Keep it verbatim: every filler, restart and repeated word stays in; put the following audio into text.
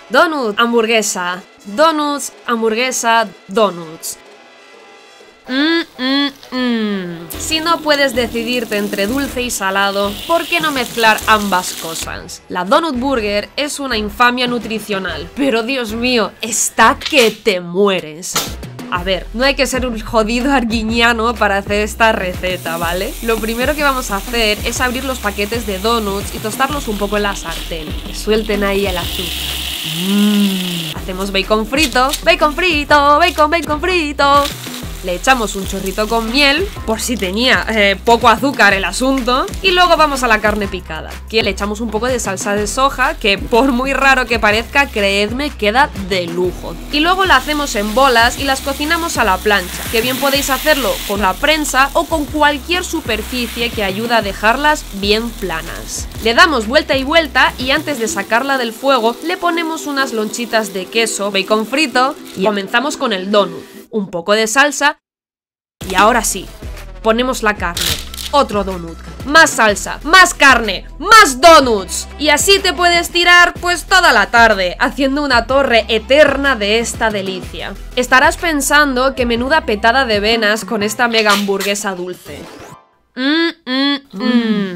Donut, hamburguesa. Donuts, hamburguesa, donuts. Mmm, mmm, mmm. Si no puedes decidirte entre dulce y salado, ¿por qué no mezclar ambas cosas? La Donut Burger es una infamia nutricional, pero Dios mío, está que te mueres. A ver, no hay que ser un jodido arguiñano para hacer esta receta, ¿vale? Lo primero que vamos a hacer es abrir los paquetes de donuts y tostarlos un poco en la sartén, que suelten ahí el azúcar. Mmm. Hacemos bacon frito, bacon frito, bacon, bacon frito. Le echamos un chorrito con miel, por si tenía eh, poco azúcar el asunto. Y luego vamos a la carne picada, que le echamos un poco de salsa de soja, que por muy raro que parezca, creedme, queda de lujo. Y luego la hacemos en bolas y las cocinamos a la plancha, que bien podéis hacerlo con la prensa o con cualquier superficie que ayuda a dejarlas bien planas. Le damos vuelta y vuelta y antes de sacarla del fuego le ponemos unas lonchitas de queso, bacon frito y comenzamos con el donut. Un poco de salsa y ahora sí, ponemos la carne, otro donut, más salsa, más carne, más donuts y así te puedes tirar pues toda la tarde haciendo una torre eterna de esta delicia. Estarás pensando que menuda petada de venas con esta mega hamburguesa dulce. Mmm, mmm, mmm.